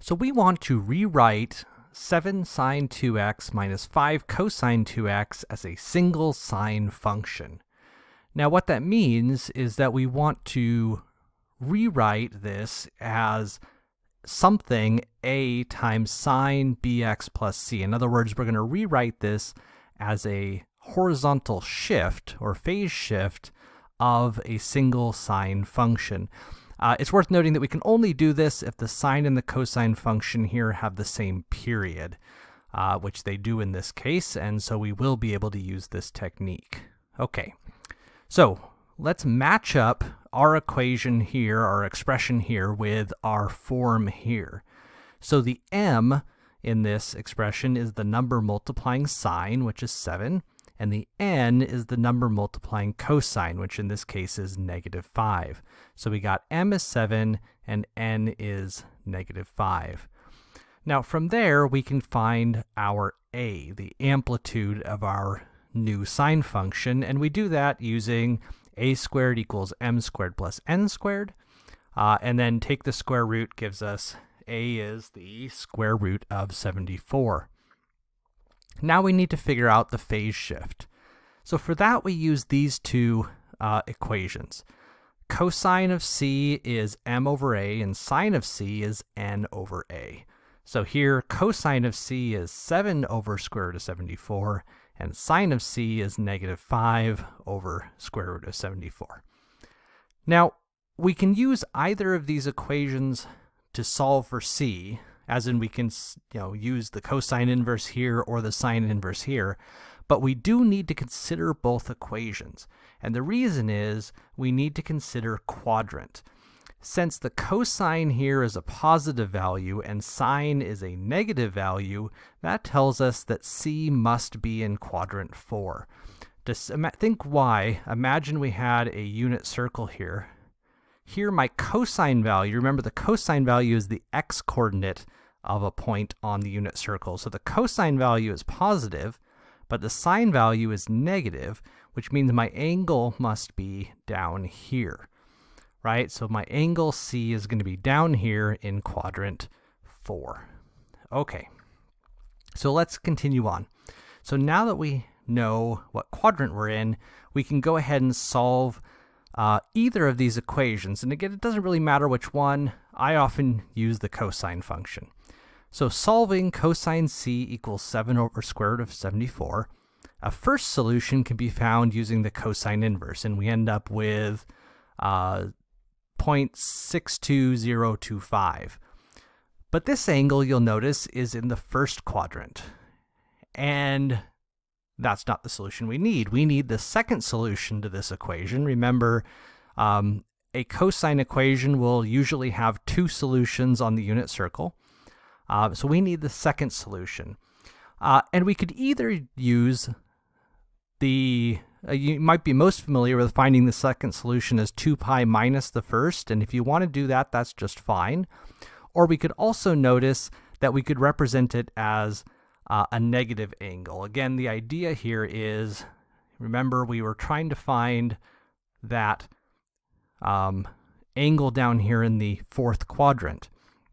So we want to rewrite 7 sine 2x minus 5 cosine 2x as a single sine function. Now what that means is that we want to rewrite this as something a times sine bx plus c. In other words, we're going to rewrite this as a horizontal shift or phase shift of a single sine function. It's worth noting that we can only do this if the sine and the cosine function here have the same period, which they do in this case, and so we will be able to use this technique. Okay, so let's match up our equation here, our expression here, with our form here. So the m in this expression is the number multiplying sine, which is 7, and the n is the number multiplying cosine, which in this case is -5. So we got m is 7 and n is -5. Now from there we can find our a, the amplitude of our new sine function, and we do that using a squared equals m squared plus n squared, and then take the square root gives us a is the square root of 74. Now we need to figure out the phase shift. So for that we use these two equations. Cosine of c is m over a and sine of c is n over a. So here cosine of c is 7 over square root of 74 and sine of c is -5 over square root of 74. Now we can use either of these equations to solve for c, as in we can use the cosine inverse here or the sine inverse here, but we do need to consider both equations. And the reason is we need to consider quadrant. Since the cosine here is a positive value and sine is a negative value, that tells us that c must be in quadrant 4. Think why. Imagine we had a unit circle here. Here my cosine value, remember the cosine value is the x-coordinate of a point on the unit circle. So the cosine value is positive, but the sine value is negative, which means my angle must be down here, right? So my angle C is going to be down here in quadrant 4. Okay, so let's continue on. So now that we know what quadrant we're in, we can go ahead and solve either of these equations. And again, it doesn't really matter which one. I often use the cosine function. So solving cosine c equals 7 over square root of 74, a first solution can be found using the cosine inverse, and we end up with 0.62025. But this angle, you'll notice, is in the first quadrant, and that's not the solution we need. We need the second solution to this equation. Remember, a cosine equation will usually have two solutions on the unit circle. So we need the second solution. And we could either use the, you might be most familiar with finding the second solution as 2 pi minus the first, and if you want to do that, that's just fine. Or we could also notice that we could represent it as a negative angle. Again, the idea here is, remember, we were trying to find that angle down here in the fourth quadrant.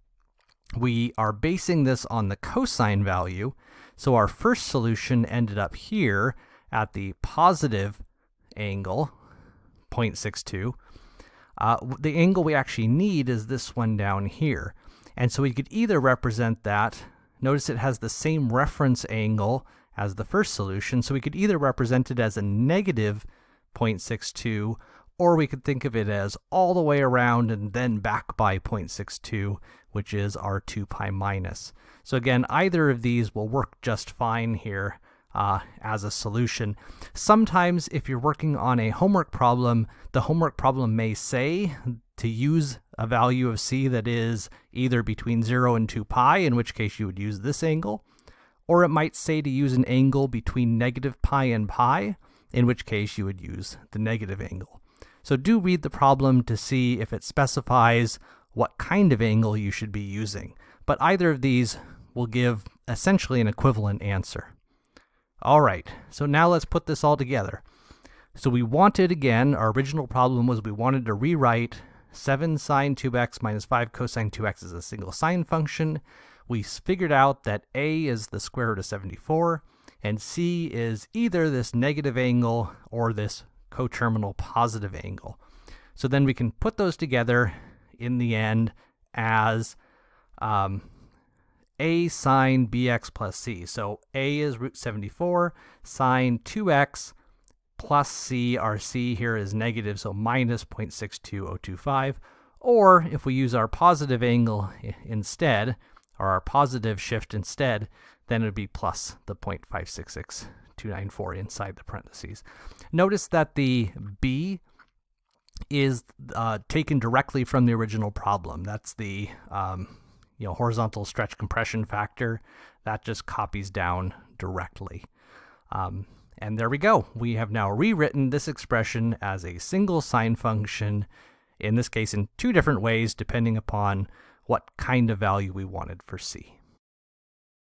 We are basing this on the cosine value, so our first solution ended up here at the positive angle, 0.62. The angle we actually need is this one down here. And so we could either represent that, notice it has the same reference angle as the first solution, so we could either represent it as a negative 0.62, or we could think of it as all the way around and then back by 0.62, which is our 2 pi minus. So again, either of these will work just fine here as a solution. Sometimes if you're working on a homework problem, the homework problem may say to use a value of c that is either between 0 and 2 pi, in which case you would use this angle, or it might say to use an angle between negative pi and pi, in which case you would use the negative angle. So do read the problem to see if it specifies what kind of angle you should be using, but either of these will give essentially an equivalent answer. All right, so now let's put this all together. So we wanted, again, our original problem was we wanted to rewrite 7 sine 2x minus 5 cosine 2x is a single sine function. We figured out that a is the square root of 74, and c is either this negative angle or this coterminal positive angle. So then we can put those together in the end as a sine bx plus c. So a is root 74, sine 2x plus c, our c here is negative, so minus 0.62025. Or if we use our positive angle instead, or our positive shift instead, then it would be plus the 0.566294 inside the parentheses. Notice that the b is taken directly from the original problem. That's the horizontal stretch compression factor. That just copies down directly. And there we go. We have now rewritten this expression as a single sine function, in this case in two different ways, depending upon what kind of value we wanted for c.